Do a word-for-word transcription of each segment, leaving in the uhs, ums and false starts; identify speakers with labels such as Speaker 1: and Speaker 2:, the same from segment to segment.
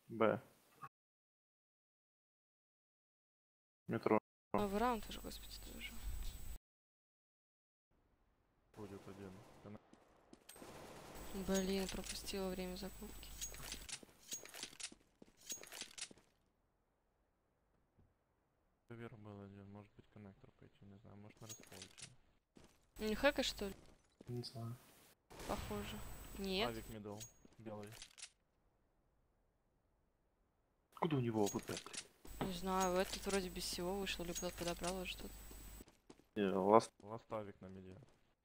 Speaker 1: Б. Метро.
Speaker 2: Новый раунд уже, господи, тоже.
Speaker 1: Будет один.
Speaker 2: Блин, пропустила время закупки.
Speaker 1: Вер был один, может быть коннектор пойти, не знаю, может на расположение.
Speaker 2: Не хэка, что ли?
Speaker 1: Не знаю.
Speaker 2: Похоже. Нет.
Speaker 1: Авик мидл, белый. Откуда у него АВП?
Speaker 2: Не знаю, этот вроде без всего вышел, либо кто-то подобрал уже что-то.
Speaker 1: Не, ласт, ласт авик на миде.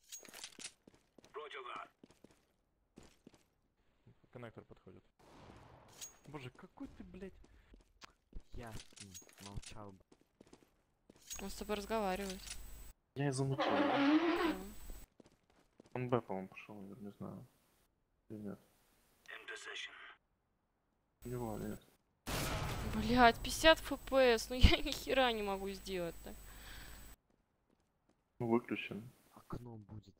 Speaker 1: Коннектор подходит. Боже, какой ты, блядь.
Speaker 3: Я молчал бы.
Speaker 2: Он с тобой разговаривает.
Speaker 1: Я и замутил.
Speaker 2: Да.
Speaker 1: Он Б, по-моему, пошел, я не знаю. Или нет? У него нет.
Speaker 2: Блять, пятьдесят эф пи эс, ну я ни хера не могу сделать-то.
Speaker 1: Ну, выключен.
Speaker 3: Окно будет.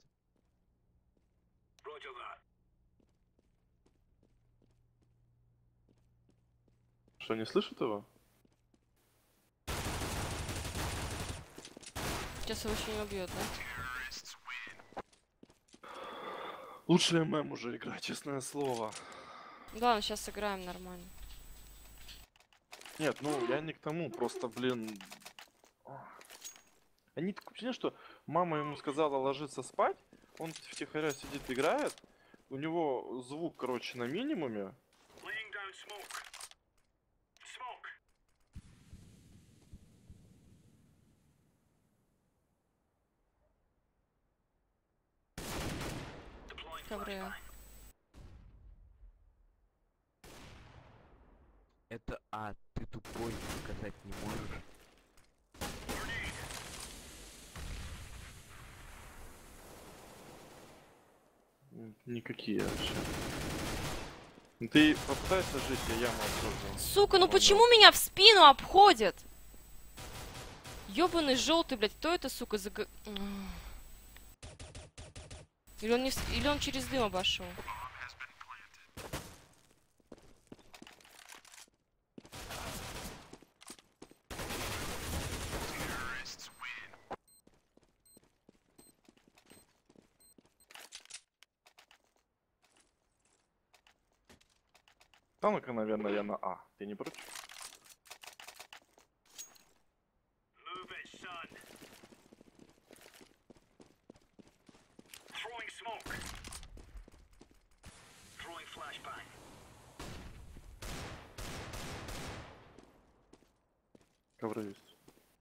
Speaker 1: Что, не слышит его?
Speaker 2: Сейчас его еще не убьет, да?
Speaker 1: Лучше ММ уже играть, честное слово.
Speaker 2: Да, ну сейчас сыграем нормально.
Speaker 1: Нет, ну я не к тому, просто, блин. Они такое ощущение, что мама ему сказала ложиться спать, он втихаря сидит, играет, у него звук, короче, на минимуме.
Speaker 2: Ковры.
Speaker 3: Это А, ты тупой, сказать не можешь.
Speaker 1: Никакие вообще. Ты попытайся жить, я яму обсуждал.
Speaker 2: Сука, ну почему меня в спину обходят? Ёбаный желтый, блядь, кто это, сука, за... г- Или он, не... в- Или он через дым обошел?
Speaker 1: Там, наверное, я на А. Ты не против? Ковры есть.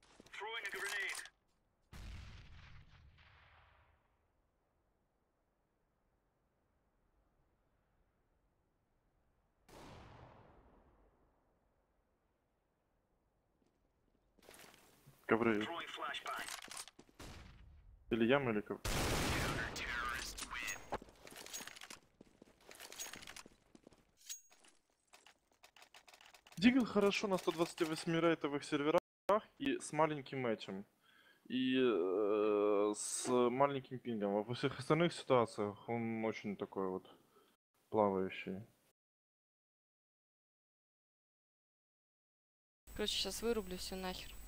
Speaker 1: Ковры есть. Или яма, или ковры. Дигл хорошо на сто двадцати восьми рейтовых серверах и с маленьким матчем. И э, с маленьким пингом. А во всех остальных ситуациях он очень такой вот плавающий.
Speaker 2: Короче, сейчас вырублю все нахер.